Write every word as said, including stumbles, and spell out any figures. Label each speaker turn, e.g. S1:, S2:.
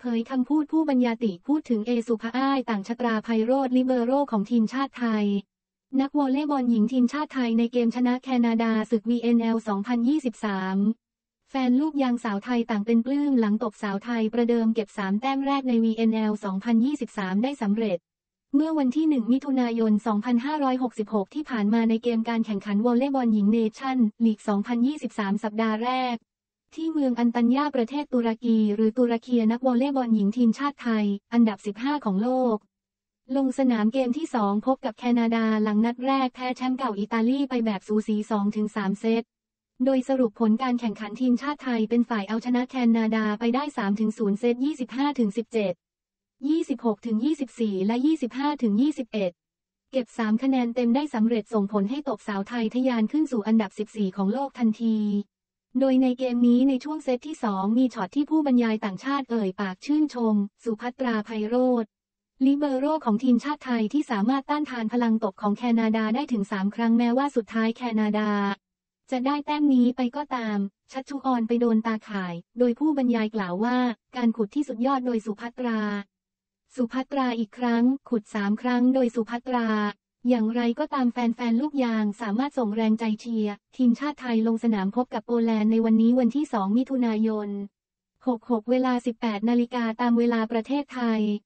S1: ยคำพูดผู้บรรยายติพูดถึงเอสุภาอ้ายต่างชตราไพโรจน์ลิเบโร่ของทีมชาติไทยนักวอลเลย์บอลหญิงทีมชาติไทยในเกมชนะแคนาดาศึก วี เอ็น แอล สองพันยี่สิบสาม แฟนลูกยางสาวไทยต่างเป็นปลื้มหลังตบสาวไทยประเดิมเก็บสามแต้มแรกใน วี เอ็น แอล สองพันยี่สิบสามได้สำเร็จเมื่อวันที่หนึ่งมิถุนายนสองพันห้าร้อยหกสิบหกที่ผ่านมาในเกมการแข่งขันวอลเลย์บอลหญิงเนชั่นลีก สองพันยี่สิบสาม สัปดาห์แรกที่เมืองอันตัญญาประเทศตุรกีหรือตุรเคียนักวอลเลย์บอลหญิงทีมชาติไทยอันดับสิบห้าของโลกลงสนามเกมที่สองพบกับแคนาดาหลังนัดแรกแพ้แชมป์เก่าอิตาลีไปแบบสูสี สองถึงสาม เซตโดยสรุปผลการแข่งขันทีมชาติไทยเป็นฝ่ายเอาชนะแคนาดาไปได้ สามถึงศูนย์ เซต ยี่สิบห้าถึงสิบเจ็ด ยี่สิบหกถึงยี่สิบสี่ และ ยี่สิบห้าถึงยี่สิบเอ็ด เก็บสามคะแนนเต็มได้สำเร็จส่งผลให้ตบสาวไทยทะยานขึ้นสู่อันดับสิบสี่ของโลกทันทีโดยในเกมนี้ในช่วงเซตที่สองมีช็อตที่ผู้บรรยายต่างชาติเอ่ยปากชื่นชมสุภัตราไพโรจน์ลิเบโร่ของทีมชาติไทยที่สามารถต้านทานพลังตบของแคนาดาได้ถึงสามครั้งแม้ว่าสุดท้ายแคนาดาจะได้แต้มนี้ไปก็ตามชัชชุออนไปโดนตาข่ายโดยผู้บรรยายกล่าวว่าการขุดที่สุดยอดโดยสุภัตราสุภัตราอีกครั้งขุดสามครั้งโดยสุภัตราอย่างไรก็ตามแฟนๆลูกยางสามารถส่งแรงใจเชียร์ทีมชาติไทยลงสนามพบกับโปแลนด์ในวันนี้วันที่สองมิถุนายนหกสิบหกเวลาสิบแปดนาฬิกาตามเวลาประเทศไทย